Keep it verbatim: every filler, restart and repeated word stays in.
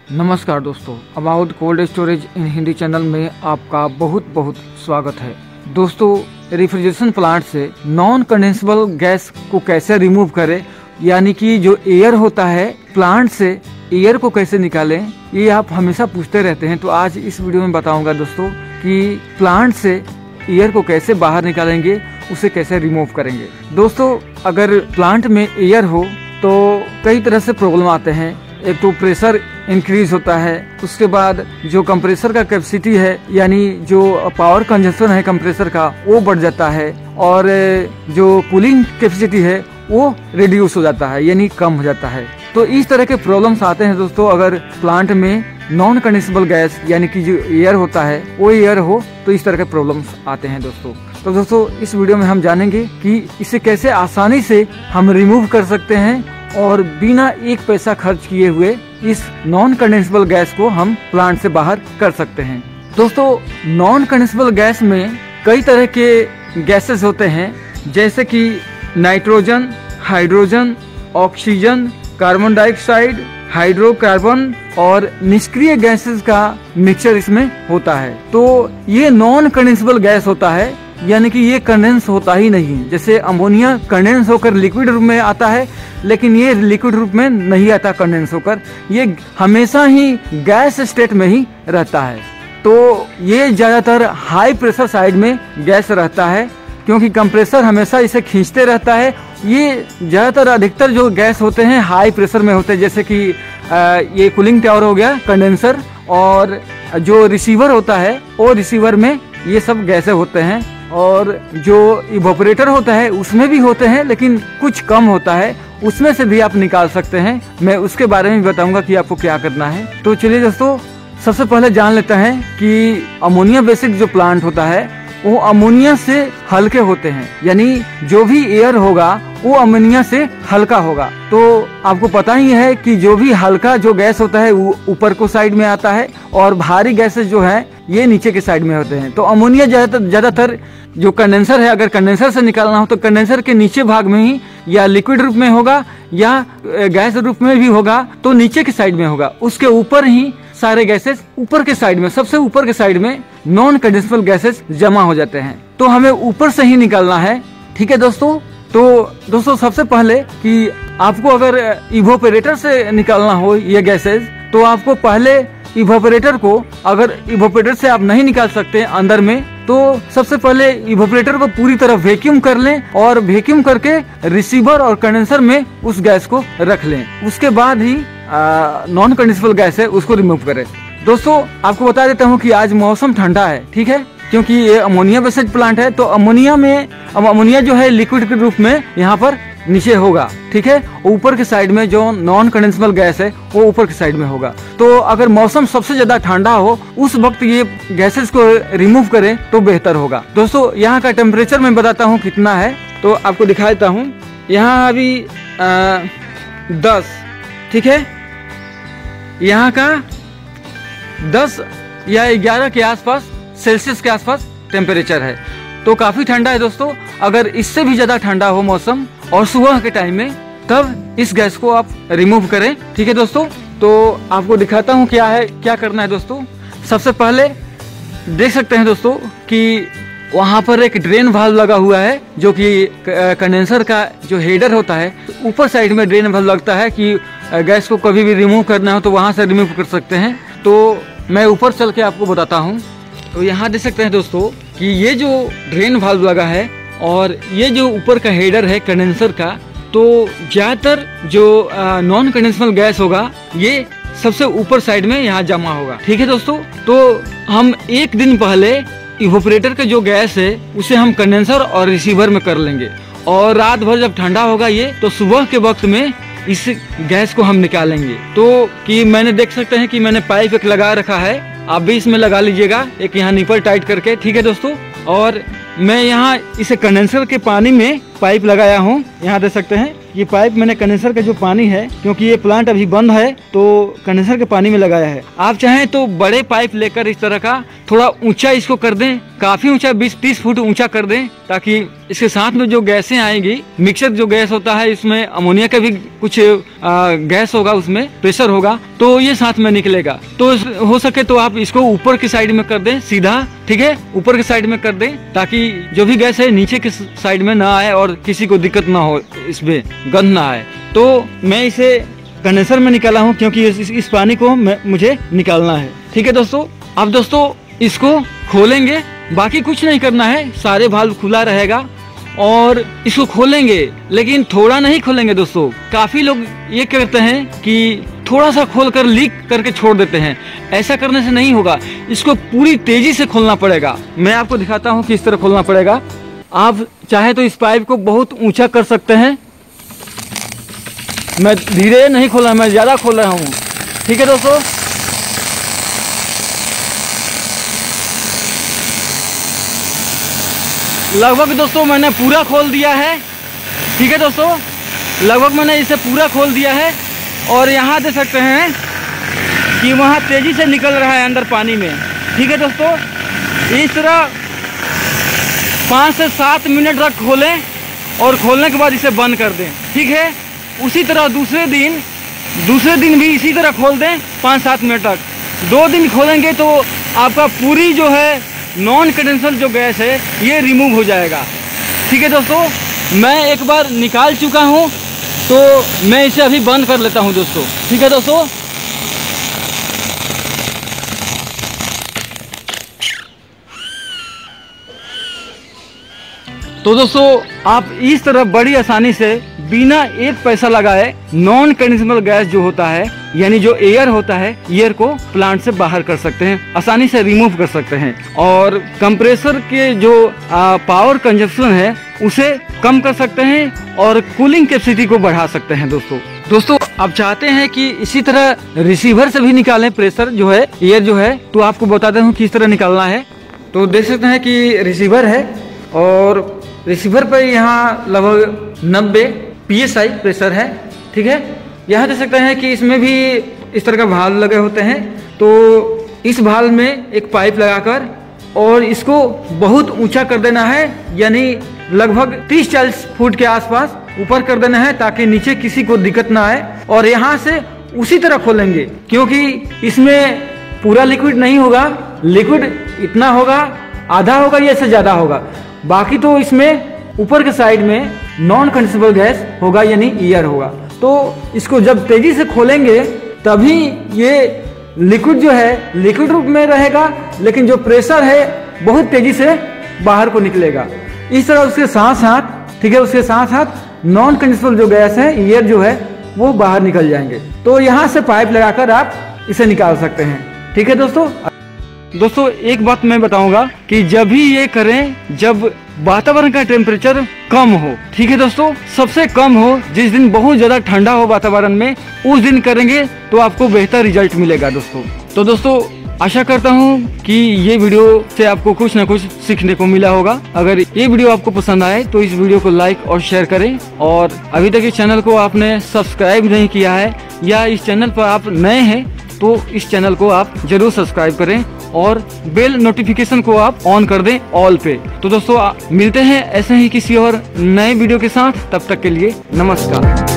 नमस्कार दोस्तों, about cold storage in Hindi channel में आपका बहुत बहुत स्वागत है। दोस्तों, रेफ्रिजरेशन प्लांट से नॉन कंडेंसेबल गैस को कैसे रिमूव करें, यानी कि जो एयर होता है प्लांट से एयर को कैसे निकालें, ये आप हमेशा पूछते रहते हैं। तो आज इस वीडियो में बताऊंगा दोस्तों कि प्लांट से एयर को कैसे बाहर निकालेंगे, उसे कैसे रिमूव करेंगे। दोस्तों, अगर प्लांट में एयर हो तो कई तरह से प्रॉब्लम आते हैं। एक तो प्रेशर इंक्रीज होता है, उसके बाद जो कंप्रेसर का कैपेसिटी है, यानी जो पावर कंजम्पशन है कंप्रेसर का, वो बढ़ जाता है, और जो कूलिंग कैपेसिटी है वो रिड्यूस हो जाता है, यानी कम हो जाता है। तो इस तरह के प्रॉब्लम्स आते हैं दोस्तों अगर प्लांट में नॉन कंडेंसेबल गैस यानी कि जो एयर होता है वो एयर हो, तो इस तरह के प्रॉब्लम्स आते हैं दोस्तों। तो दोस्तों, इस वीडियो में हम जानेंगे कि इसे कैसे आसानी से हम रिमूव कर सकते हैं और बिना एक पैसा खर्च किए हुए इस नॉन कंडेंसेबल गैस को हम प्लांट से बाहर कर सकते हैं। दोस्तों, नॉन कंडेंसेबल गैस में कई तरह के गैसेस होते हैं, जैसे कि nitrogen, hydrogen, oxygen, carbon dioxide, hydrocarbon और निष्क्रिय गैसेस का मिक्सचर इसमें होता है। तो ये नॉन कंडेंसेबल गैस होता है, यानी कि ये कंडेंस होता ही नहीं। जैसे अमोनिया कंडेंस होकर लिक्विड रूप में आता है, लेकिन ये लिक्विड रूप में नहीं आता कंडेंस होकर, ये हमेशा ही गैस स्टेट में ही रहता है। तो ये ज्यादातर हाई प्रेशर साइड में गैस रहता है, क्योंकि कंप्रेसर हमेशा इसे खींचते रहता है। ये ज्यादातर अधिकतर जो गैस होते हैं हाई प्रेशर में होते हैं, जैसे कि ये कूलिंग टावर हो गया, कंडेंसर, और जो रिसीवर होता है वो रिसीवर में ये सब गैसें होते हैं। और जो इवोपरेटर होता है उसमें भी होते हैं, लेकिन कुछ कम होता है, उसमें से भी आप निकाल सकते हैं। मैं उसके बारे में बताऊंगा कि आपको क्या करना है। तो चलिए दोस्तों, सबसे पहले जान लेते हैं कि अमोनिया बेसिक जो प्लांट होता है वो अमोनिया से हल्के होते हैं, यानी जो भी एयर होगा वो अमोनिया से हल्का होगा। तो आपको पता ही है कि जो भी हल्का जो गैस होता है वो ऊपर को साइड में आता है, और भारी गैसेस जो है ये नीचे के साइड में होते हैं। तो अमोनिया ज्यादातर ज्यादातर जो कंडेंसर है, अगर कंडेंसर से निकालना हो तो कंडेंसर के नीचे भाग में ही या लिक्विड रूप में होगा या गैस रूप में भी होगा, तो नीचे के साइड में होगा। उसके ऊपर ही सारे गैसेस ऊपर के साइड में, सबसे ऊपर के साइड में नॉन कंडेंसेबल गैसेस जमा हो जाते हैं। तो हमें ऊपर से ही निकालना है, ठीक है दोस्तों। तो दोस्तों, सबसे पहले कि आपको अगर इवोपरेटर से निकालना हो ये गैसेस, तो आपको पहले इवोपरेटर को, अगर इवोपरेटर से आप नहीं निकाल सकते अंदर में, तो सबसे पहले इवोपरेटर को पूरी तरह वैक्यूम कर लें, और वैक्यूम करके रिसीवर और कंडेंसर में उस गैस को रख लें। उसके बाद ही नॉन कंडेंसेबल गैस है उसको रिमूव करें। दोस्तों, आपको बता देता हूँ कि आज मौसम ठंडा है, ठीक है, क्योंकि ये अमोनिया बेस्ड प्लांट है। तो अमोनिया में अब अमोनिया जो है लिक्विड के रूप में यहाँ पर नीचे होगा, ठीक है। ऊपर के साइड में जो नॉन कंडेंसेबल गैस है वो ऊपर के साइड में होगा। तो अगर मौसम सबसे ज्यादा ठंडा हो उस वक्त ये गैसेस को रिमूव करें तो बेहतर होगा। दोस्तों, यहाँ का टेम्परेचर मैं बताता हूँ कितना है, तो आपको दिखा देता हूँ। यहाँ अभी आ, दस, ठीक है, यहाँ का दस या ग्यारह के आसपास सेल्सियस के आसपास टेम्परेचर है। तो काफी ठंडा है दोस्तों। अगर इससे भी ज्यादा ठंडा हो मौसम और सुबह के टाइम में, तब इस गैस को आप रिमूव करें, ठीक है दोस्तों। तो आपको दिखाता हूँ क्या है, क्या करना है दोस्तों। सबसे पहले देख सकते हैं दोस्तों कि वहाँ पर एक ड्रेन वाल्व लगा हुआ है, जो कि कंडेंसर का जो हेडर होता है, ऊपर साइड में ड्रेन वाल्व लगता है कि गैस को कभी भी रिमूव करना हो तो वहाँ से रिमूव कर सकते हैं। तो मैं ऊपर चल के आपको बताता हूँ। तो यहाँ देख सकते हैं दोस्तों कि ये जो ड्रेन वाल्व लगा है और ये जो ऊपर का हेडर है कंडेंसर का, तो ज्यादातर जो नॉन कंडेंसेबल गैस होगा ये सबसे ऊपर साइड में यहाँ जमा होगा, ठीक है दोस्तों। तो हम एक दिन पहले इवोपरेटर का जो गैस है उसे हम कंडेंसर और रिसीवर में कर लेंगे, और रात भर जब ठंडा होगा ये, तो सुबह के वक्त में इस गैस को हम निकालेंगे। तो कि मैंने देख सकते हैं कि मैंने पाइप एक लगा रखा है, आप भी इसमें लगा लीजिएगा, एक यहाँ निपल टाइट करके, ठीक है दोस्तों। और मैं यहाँ इसे कंडेंसर के पानी में पाइप लगाया हूँ। यहाँ देख सकते हैं ये पाइप मैंने कंडेंसर का जो पानी है, क्योंकि ये प्लांट अभी बंद है, तो कंडेंसर के पानी में लगाया है। आप चाहें तो बड़े पाइप लेकर इस तरह का थोड़ा ऊंचा इसको कर दें, काफी ऊंचा, बीस तीस फुट ऊंचा कर दें, ताकि इसके साथ में जो गैसें आएंगी, मिक्सर जो गैस होता है इसमें अमोनिया का भी कुछ आ, गैस होगा, उसमें प्रेशर होगा, तो ये साथ में निकलेगा। तो हो सके तो आप इसको ऊपर की साइड में कर दें सीधा, ठीक है, ऊपर की साइड में कर दें ताकि जो भी गैस है नीचे की साइड में ना आए और किसी को दिक्कत ना हो, इसमें गंध ना आए। तो मैं इसे कंडेंसर में निकाला हूँ क्योंकि इस, इस पानी को मुझे निकालना है। ठीक है दोस्तों, अब दोस्तों इसको खोलेंगे, बाकी कुछ नहीं करना है, सारे वाल्व खुला रहेगा और इसको खोलेंगे, लेकिन थोड़ा नहीं खोलेंगे दोस्तों। काफी लोग ये करते हैं कि थोड़ा सा खोलकर लीक करके छोड़ देते हैं, ऐसा करने से नहीं होगा, इसको पूरी तेजी से खोलना पड़ेगा। मैं आपको दिखाता हूँ किस तरह खोलना पड़ेगा। आप चाहे तो इस पाइप को बहुत ऊंचा कर सकते हैं, मैं धीरे नहीं खोल रहा, मैं ज्यादा खोल रहा हूँ। ठीक है दोस्तों, लगभग दोस्तों मैंने पूरा खोल दिया है। ठीक है दोस्तों, लगभग मैंने इसे पूरा खोल दिया है और यहाँ देख सकते हैं कि वहाँ तेजी से निकल रहा है अंदर पानी में। ठीक है दोस्तों, इस तरह पाँच से सात मिनट तक खोलें और खोलने के बाद इसे बंद कर दें। ठीक है, उसी तरह दूसरे दिन दूसरे दिन भी इसी तरह खोल दें पाँच सात मिनट तक। दो दिन खोलेंगे तो आपका पूरी जो है नॉन कंडेंसेबल जो गैस है ये रिमूव हो जाएगा। ठीक है दोस्तों, मैं एक बार निकाल चुका हूँ तो मैं इसे अभी बंद कर लेता हूँ दोस्तों। ठीक है दोस्तों, तो दोस्तों आप इस तरह बड़ी आसानी से बिना एक पैसा लगाए नॉन कंडेंसेबल गैस जो होता है, यानी जो एयर होता है, एयर को प्लांट से बाहर कर सकते हैं, आसानी से रिमूव कर सकते हैं और कंप्रेसर के जो आ, पावर कंजप्शन है उसे कम कर सकते हैं और कूलिंग कैपेसिटी को बढ़ा सकते हैं। दोस्तों दोस्तों आप चाहते हैं कि इसी तरह रिसीवर से भी निकालें प्रेशर जो है, एयर जो है, तो आपको बताता हूँ किस तरह निकालना है। तो देख सकते हैं कि रिसीवर है और रिसीवर पर यहाँ लगभग नब्बे पी एस आई प्रेशर है। ठीक है, यहाँ देख सकते हैं कि इसमें भी इस तरह का भाल्व लगे होते हैं, तो इस भाल्व में एक पाइप लगाकर और इसको बहुत ऊंचा कर देना है, यानी लगभग तीस चालीस फुट के आसपास ऊपर कर देना है ताकि नीचे किसी को दिक्कत ना आए। और यहाँ से उसी तरह खोलेंगे क्योंकि इसमें पूरा लिक्विड नहीं होगा, लिक्विड इतना होगा, आधा होगा या इससे ज्यादा होगा, बाकी तो इसमें ऊपर के साइड में नॉन कंडेंसेबल गैस होगा यानी एयर होगा। तो इसको जब तेजी से खोलेंगे तभी ये लिक्विड जो है लिक्विड रूप में रहेगा, लेकिन जो प्रेशर है बहुत तेजी से बाहर को निकलेगा। इस तरह उसके साथ साथ, ठीक है, उसके साथ साथ नॉन कंडेंसेबल जो गैस है, एयर जो है, वो बाहर निकल जाएंगे। तो यहाँ से पाइप लगाकर आप इसे निकाल सकते हैं। ठीक है दोस्तों दोस्तों एक बात मैं बताऊंगा कि जब भी ये करें जब वातावरण का टेम्परेचर कम हो। ठीक है दोस्तों, सबसे कम हो, जिस दिन बहुत ज्यादा ठंडा हो वातावरण में, उस दिन करेंगे तो आपको बेहतर रिजल्ट मिलेगा दोस्तों। तो दोस्तों आशा करता हूँ कि ये वीडियो से आपको कुछ न कुछ सीखने को मिला होगा। अगर ये वीडियो आपको पसंद आए तो इस वीडियो को लाइक और शेयर करें, और अभी तक इस चैनल को आपने सब्सक्राइब नहीं किया है या इस चैनल पर आप नए हैं तो इस चैनल को आप जरूर सब्सक्राइब करें और बेल नोटिफिकेशन को आप ऑन कर दें ऑल पे। तो दोस्तों मिलते हैं ऐसे ही किसी और नए वीडियो के साथ, तब तक के लिए नमस्कार।